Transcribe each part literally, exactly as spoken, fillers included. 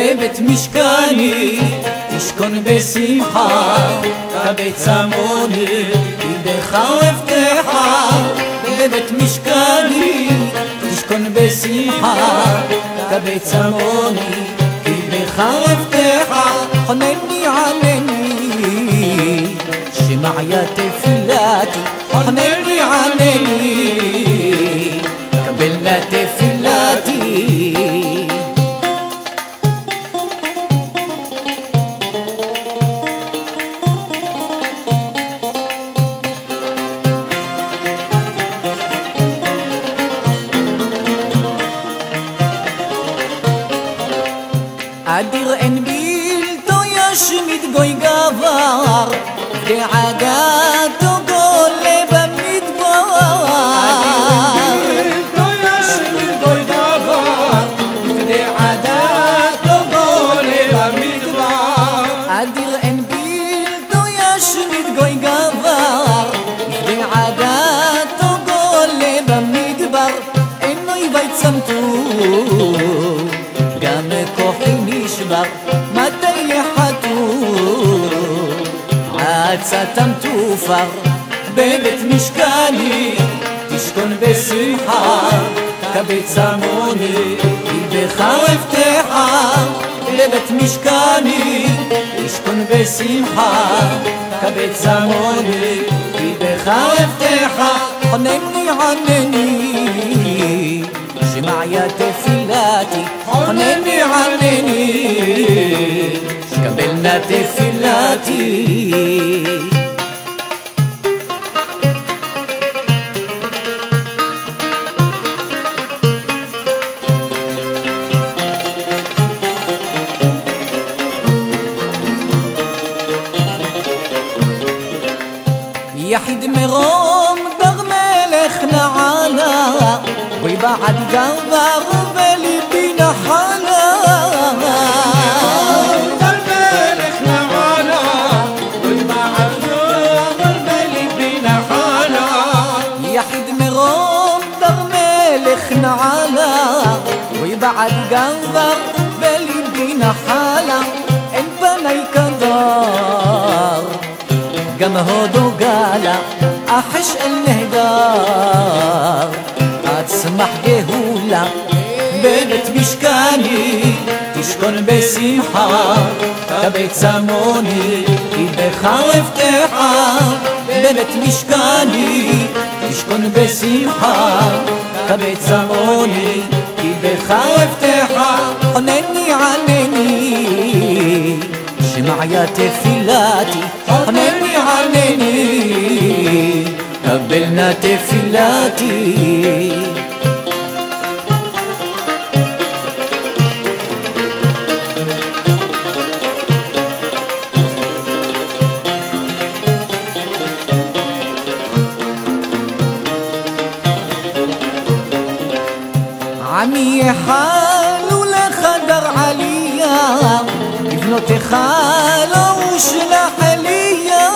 בבית משכני תשכון בשמחה, קבץ עמוני ידך ואבטחה. בבית משכני תשכון בשמחה, קבץ עמוני ידך ואבטחה. חנני ענני שמעיה תפילתי, חנני ענני קבל נא תפילתי. אדיר אין בלתו ישמיד גוי גבר, דעגתו גולה במדבר. אדיר אין בלתו ישמיד גוי גבר, דעגתו גולה במדבר. אדיר אין בלתו ישמיד גוי גבר, דעגתו גולה במדבר. אין אויבי צמתו גם כוחי נשבר, מתי יחתו עצתם תופר. בבית משכני תשכון בשמחה, קבץ עמוני ידך ואבטחה. בבית משכני תשכון בשמחה, קבץ עמוני ידך ואבטחה. חנני ענני שמעיה תפילתי, חנני ענני קבל נא תפילתי. יחיד מרום דר מלך נעלה, ובעד גבר וליבי נחלה. דר מלך נעלה, ובעד גבר וליבי נחלה. יחיד מרום דר מלך נעלה, ובעד גבר וליבי נחלה. אין פני כדר גם הודו גלה, אחש אל נהדר אצמח גאולה. בבית משכני תשכון בשמחה, קבץ עמוני ידך ואבטחה. בבית משכני תשכון בשמחה, קבץ עמוני ידך ואבטחה. חנני ענני שמעיה תפילתי, חנני ענני קבל נא תפילתי. עמי יחלו לחדר עלייה, לבנותיך לא ושלח עלייה.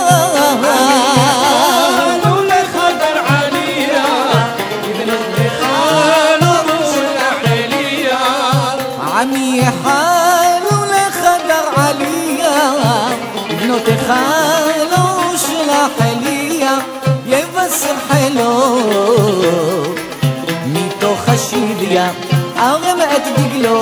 יחלו לחדר עלייה, לבנותיך לא ושלח עלייה. עמי יחלו לחדר עלייה, לבנותיך לא ושלח עלייה. יבשר חילו מתוך השביה, ארם את דגלו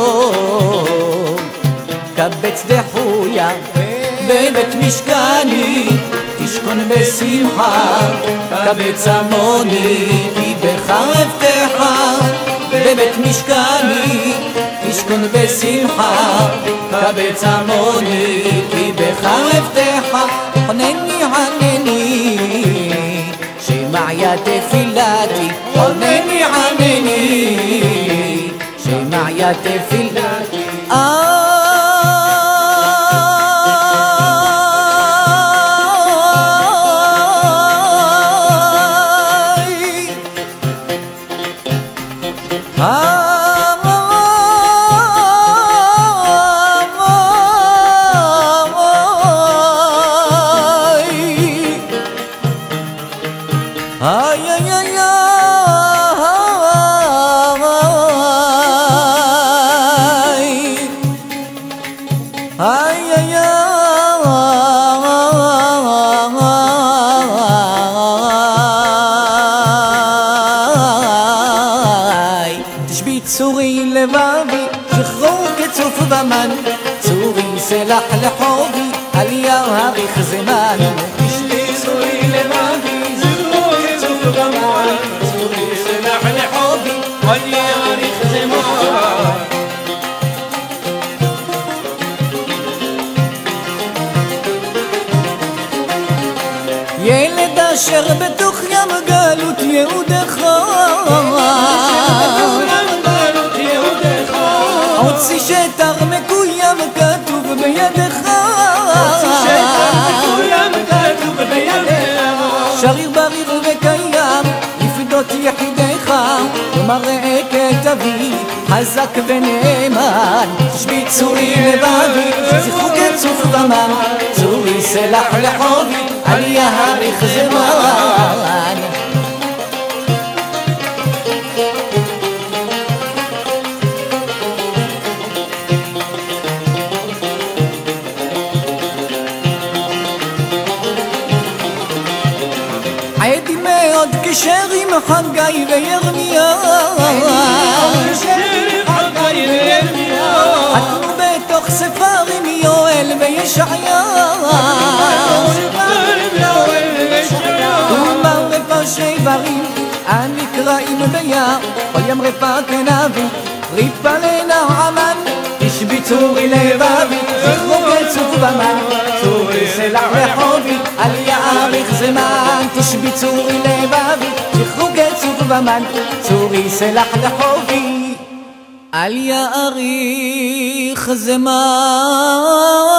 קבץ דחויה. בבית משכני תשכון בשמחה, קבץ עמוני ידך ואבטחה. בבית משכני תשכון בשמחה, קבץ עמוני ידך ואבטחה. חנני ענני שמעיה תפילתי, חנני ענני שמעיה תפילתי. Ay ay ay ay ay תשבי צורי לבבי, זכרו כצוף במן, צורי סלח לחובי, על יאריך זמן. תשבי צורי לבבי, זכרו כצוף במן, צורי סלח לחובי, על יאריך זמן. ילד אשר בתוך ים גלות יהודך, הוציא שטר מקוים כתוב בידך, שריר בריר וקיים לפדות יחידיך, ומראה כתבי חזק ונאמן. תשבי צורי לבבי, זכרו כצוף במן, צורי סלח לחובי, על יאריך זמן. עדי מאוד קשר עם חגי וירמיה, חתמו בתוך ספרים יואל וישעיה, ומר רפשי ברים הנקראים ביער, כל ים רפה כנבי ריפה לנעמן. תשבי צורי לבבי, זכרו כצוף במן, צורי סלח לחובי, על יאריך זמן. תשבי צורי לבבי, זכרו כצוף במן, צורי סלח לחובי, על יאריך זמן.